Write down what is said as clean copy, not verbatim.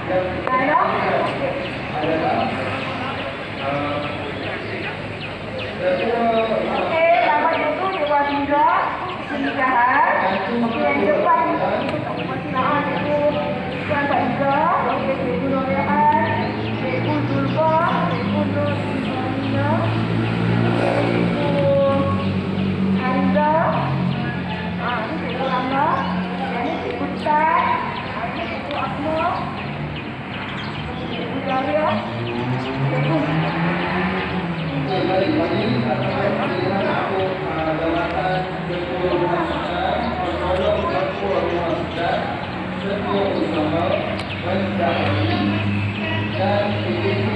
Kalau okey, nama itu dua tiga pernikahan. Okey, yang depan itu persinaan itu tuan tak tiga. Okey, Cikgu Nurihan, Cikgu Zulfa, Cikgu Nur Ibrahimina, Cikgu Hamza, ini Cikgu Rama, ini Cikgu Tan, ini Cikgu Akmal, Cikgu Daria, Cikgu Balik lagi pilihan aku jabatan ketua rumah sudan, penolong ketua rumah sudan, ketua utama, mendahului dan